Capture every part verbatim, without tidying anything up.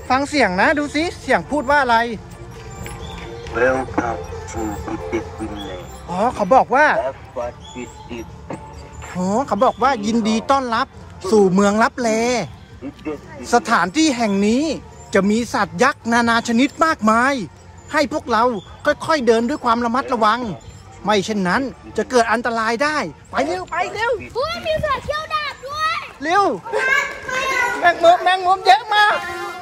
ฟังเสียงนะดูสิเสียงพูดว่าอะไร Welcome to Bidetwinland อ๋อเขาบอกว่า Have fun with it อ๋อเขาบอกว่ายินดีต้อนรับสู่เมืองลับแลสถานที่แห่งนี้จะมีสัตว์ยักษ์นานาชนิดมากมายให้พวกเราค่อยๆเดินด้วยความระมัดระวังไม่เช่นนั้นจะเกิดอันตรายได้ไปเร็วไปเร็วเฮ้ยมีเสือเขี้ยวดาบด้วยเร็วแมงมุมแมงมุมเยอะมาก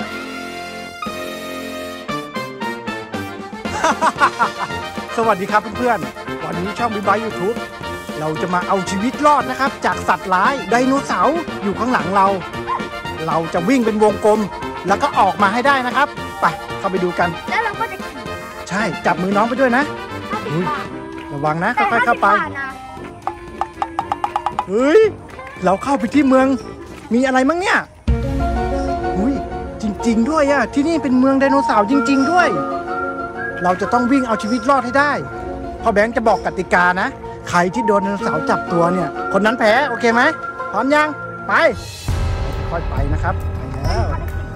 สวัสดีครับเพื่อนๆวันนี้ช่องบิ๊กไบค์ยูทูบเราจะมาเอาชีวิตรอดนะครับจากสัตว์ร้ายไดโนเสาร์อยู่ข้างหลังเรา เราจะวิ่งเป็นวงกลมแล้วก็ออกมาให้ได้นะครับไปเข้าไปดูกันแล้วเราก็จะขี่ใช่จับมือน้องไปด้วยนะระวังนะค่อยๆเข้าไปเฮ้ยเราเข้าไปที่เมืองมีอะไรมั้งเนี่ยอุ้ยจริงๆด้วยอะที่นี่เป็นเมืองไดโนเสาร์จริงๆด้วยเราจะต้องวิ่งเอาชีวิตรอดให้ได้พ่อแบงค์จะบอกกติกานะใครที่โดนไดโนเสาร์จับตัวเนี่ยคนนั้นแพ้โอเคไหมพร้อมยังไปค่อยไปนะครับไปแล้ว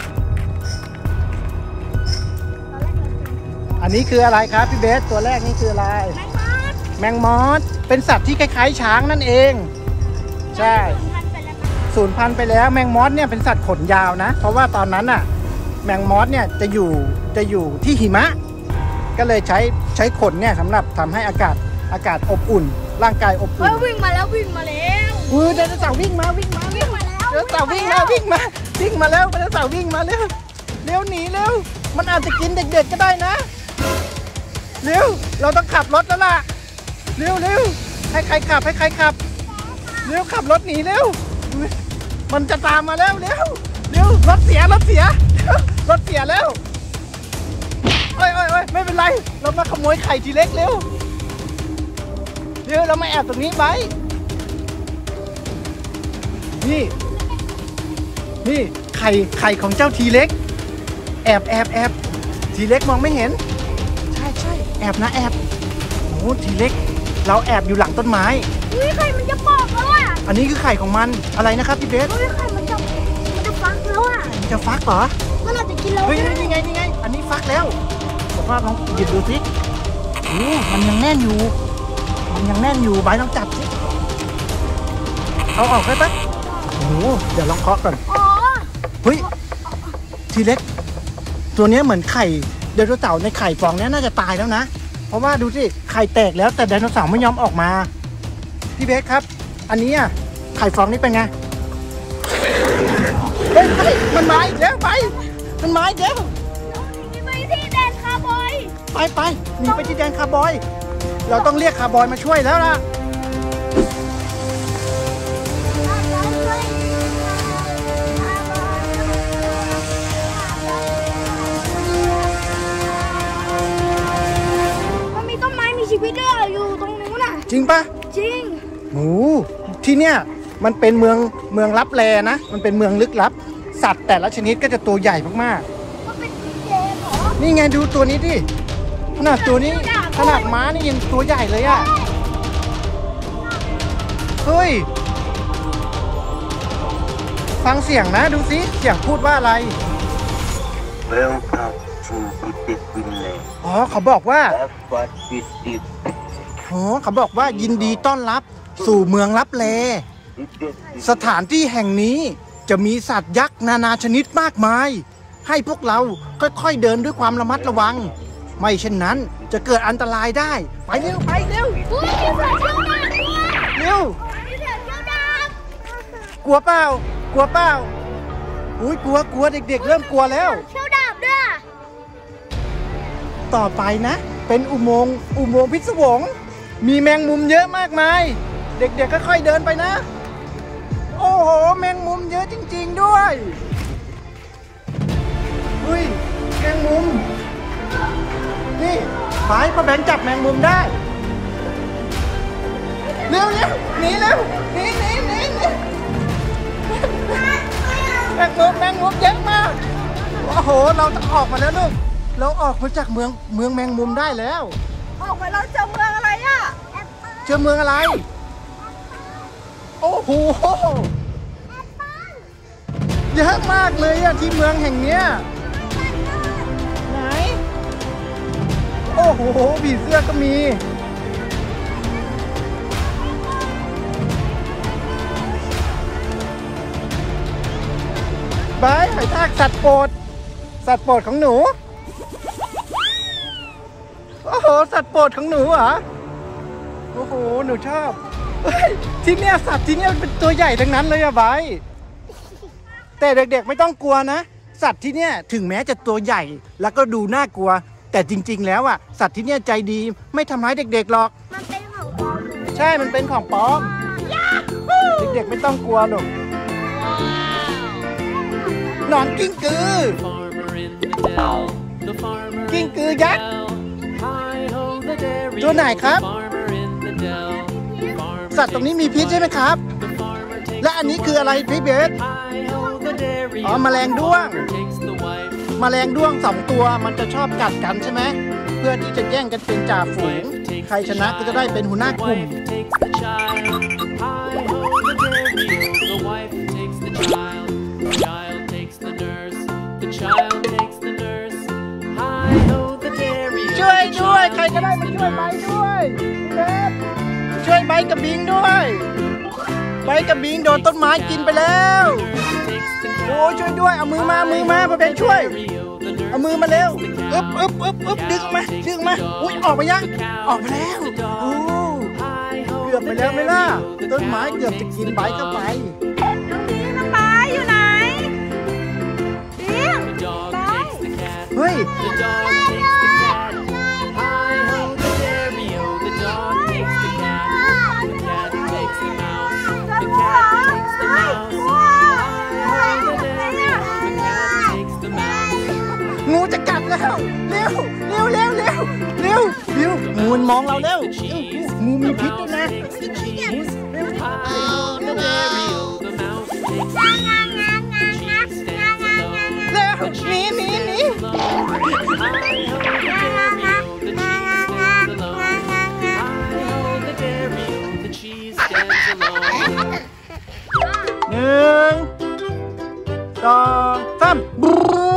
อันนี้คืออะไรครับพี่เบสตัวแรกนี่คืออะไรแมงมอสเป็นสัตว์ที่คล้ายๆช้างนั่นเองใช่สูญพันธุ์ไปแล้วแมงมอสเนี่ยเป็นสัตว์ขนยาวนะเพราะว่าตอนนั้นน่ะแมงมอสเนี่ยจะอยู่จะอยู่ที่หิมะก็เลยใช้ใช้ขนเนี่ยสำหรับทำให้อากาศอากาศอบอุ่นร่างกายอบอุ่นวิ่งมาแล้ววิ่งมาแล้วอุ้ยไดโนเสาร์วิ่งมาวิ่งมาวิ่งมาแล้วไดโนเสาร์วิ่งมาวิ่งมาวิ่งมาแล้วไดโนเสาร์วิ่งมาเร็วเร็วหนีเร็วมันอาจจะกินเด็กๆก็ได้นะเร็วเราต้องขับรถแล้วล่ะเร็วเร็วให้ใครขับให้ใครขับเร็วขับรถหนีเร็วมันจะตามมาแล้วเร็วเร็วรถเสียรถเสียรถเสียแล้วโอ้ยโอ้ยโอ้ยไม่เป็นไรเรามาขโมยไข่ทีเล็กเร็วเร็วเรามาแอบตรงนี้ไว้นี่นี่ไข่ไข่ของเจ้าทีเล็กแอบแอบแอบทีเล็กมองไม่เห็นใช่ใช่แอบนะแอบโอ้ทีเล็กเราแอบอยู่หลังต้นไม้อุ้ยไข่มันจะปอกแล้วอ่ะอันนี้คือไข่ของมันอะไรนะครับพี่เบสอุ้ยไข่มันจะมันจะฟักแล้วอ่ะจะฟักเหรอมันอาจจะกินเราเฮ้ยนี่ไงนี่ไงอันนี้ฟักแล้วบอกว่าลองหยิบดูสิโอ้มันยังแน่นอยู่มันยังแน่นอยู่ใบต้องจับสิเอาออกได้ปะโอ้เดี๋ยวลองเคาะก่อนอ๋อเฮ้ยทีเล็กตัวนี้เหมือนไข่ไดโนเสาร์ในไข่ฟองนี้น่าจะตายแล้วนะเพราะว่าดูสิไข่แตกแล้วแต่ไดโนเสาร์ไม่ยอมออกมาพี่เบสครับอันนี้อ่ะไข่ฟองนี้เป็นไงเฮ้ยมันมาอีกแล้วไปมันมาอีกแล้วไปที่แดนคาร์บอยไปไปหนีไปที่แดนคาร์บอยเราต้องเรียกคาร์บอยมาช่วยแล้วล่ะมันมีต้นไม้มีชีวิตด้วยอยู่ตรงนู้นน่ะจริงปะจริงโอ้ที่เนี้ยมันเป็นเมืองเมืองลับแลนะมันเป็นเมืองลึกลับสัตว์แต่ละชนิดก็จะตัวใหญ่มากๆนี่ไงดูตัวนี้ดิขนาดตัวนี้ขนาดม้านี่ยังตัวใหญ่เลยอะเฮ้ยฟังเสียงนะดูสิเสียงพูดว่าอะไร Welcome to Bidetwinland อ๋อเขาบอกว่า Have fun with it อ๋อเขาบอกว่ายินดีต้อนรับสู่เมืองลับแลสถานที่แห่งนี้จะมีสัตว์ยักษ์นานาชนิดมากมายให้พวกเราค่อยๆเดินด้วยความระมัดระวังไม่เช่นนั้นจะเกิดอันตรายได้ไปเร็วไปเร็วเฮ้ยมีเสือเขี้ยวดาบด้วยเร็วมีเสือเขี้ยวดาบกลัวเปล่ากลัวเปล่าอุ้ยกลัวกลัวเด็กๆเริ่มกลัวแล้วเขี้ยวดาบด้วยต่อไปนะเป็นอุโมงค์อุโมงค์พิศวงมีแมงมุมเยอะมากมายเด็กๆค่อยๆเดินไปนะโอ้โหแมงมุมเยอะจริงๆด้วยอุ้ยแมงมุมนี่ไปป้าแบงค์จับแมงมุมได้เร็วเร็วหนีเร็วหนีหนีหนีหนีแมงมุมแมงมุมเยอะมากโอ้โหเราจะออกมาแล้วลูกเราออกมาจากเมืองเมืองแมงมุมได้แล้วออกไปเราเจอเมืองอะไรอ่ะเจอเมืองอะไรโอ้โหเยอะมากเลยอะที่เมืองแห่งเนี้ยโอ้โหผีเสื้อก็มีบายหอยทากสัตว์โปรดสัตว์โปรดของหนูโอ้โหสัตว์โปรดของหนูเหรอโอ้โหหนูชอบเฮ้ยที่เนี่ยสัตว์ที่เนี่ยเป็นตัวใหญ่ทั้งนั้นเลยอะบายแต่เด็กๆไม่ต้องกลัวนะสัตว์ที่เนี่ยถึงแม้จะตัวใหญ่แล้วก็ดูน่ากลัวแต่จริงๆแล้วอะสัตว์ที่เนี่ยใจดีไม่ทำร้ายเด็กๆหรอกมันเป็นของปลอมใช่มันเป็นของปลอมเด็กๆไม่ต้องกลัวหรอกหนอนกิ้งกือกิ้งกือยักษ์ตัวไหนครับสัตว์ตรงนี้มีพิษใช่ไหมครับและอันนี้คืออะไรพี่เบสอ๋อแมลงด้วงแมลงด้วงสองตัวมันจะชอบกัดกันใช่ไหมเพื่อที่จะแย่งกันเป็นจ่าฝูงใครชนะก็จะได้เป็นหัวหน้ากลุ่มช่วยด้วยใครก็ได้มาช่วยไบด้วยเบสช่วยไบกับบิงด้วยไบกับบิงโดนต้นไม้กินไปแล้วโอ้ช่วยด้วยเอามือมามือมาเบสช่วยเอามือมาเร็วอึ๊บอึ๊บอึ๊บอึ๊บดึงมาดึงมาอุ้ยออกมายังออกมาแล้วโอ้เกือบไปแล้วไหมล่ะต้นไม้เกือบจะกินไบเข้าไปน้องบิงน้องไบอยู่ไหนบิงไบเฮ้ยงูจะกัดแล้วเร็วเร็วเร็วเร็วเร็วเร็วงูมันมองเราเร็วงูมีพิษด้วยนะเร็วหนีหนีหนีหนึ่งสองสามบู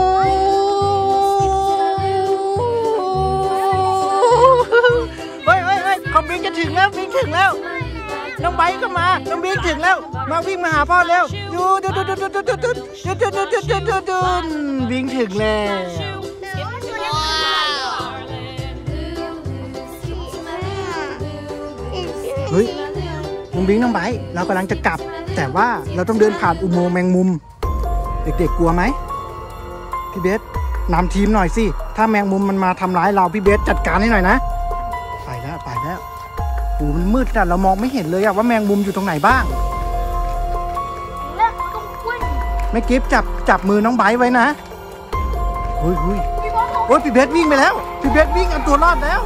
เฮ้ยเฮ้ยเฮ้ยของบิงจะถึงแล้วบิงถึงแล้วน้องไบก็มาน้องบิงถึงแล้วมาวิ่งมาหาพ่อเร็วดูดูดูดูดูดูดูดูดูดูดูดูดูดูดูบิงถึงแล้วเฮ้ยน้องบิงน้องไบเรากำลังจะกลับแต่ว่าเราต้องเดินผ่านอุโมงค์แมงมุมเด็กๆกลัวไหมพี่เบสนำทีมหน่อยสิถ้าแมงมุมมันมาทำร้ายเราพี่เบสจัดการให้หน่อยนะไปแล้วไปแล้วโอ้มันมืดแต่เรามองไม่เห็นเลยอะว่าแมงมุมอยู่ตรงไหนบ้างแม่กิฟจับจับมือน้องไบร์ทไว้นะเฮ้ยเฮ้ยโอ้ยพี่เบสวิ่งไปแล้วพี่เบสวิ่งเอาตัวรอดแล้ว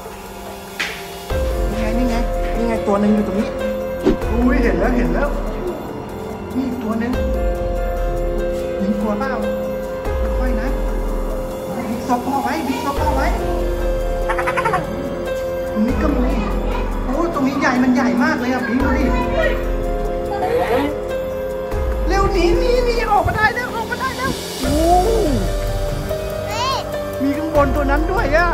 นี่ไงนี่ไงนี่ไงตัวหนึ่งอยู่ตรงนี้อุ้ยเห็นแล้วเห็นแล้วนี่ตัวหนึ่งยิงกลัวเปล่าค่อยๆนะบิ๊กซอฟพ่อไว้บิ๊กซอฟพ่อไว้ตรงนี้ก็มีโอ้ตรงนี้ใหญ่มันใหญ่มากเลยอ่ะบิ๊กดูดิเร็วหนีหนีหนีออกมาได้แล้วออกมาได้แล้วโอ้มีข้างบนตัวนั้นด้วยอ่ะ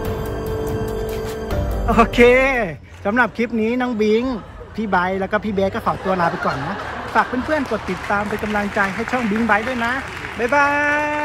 โอเคสำหรับคลิปนี้น้องบิงพี่ไบร์ทแล้วก็พี่เบสก็ขอตัวลาไปก่อนนะฝากเพื่อนๆกดติดตามเป็นกำลังใจให้ช่องบิงไบร์ทด้วยนะบ๊ายบาย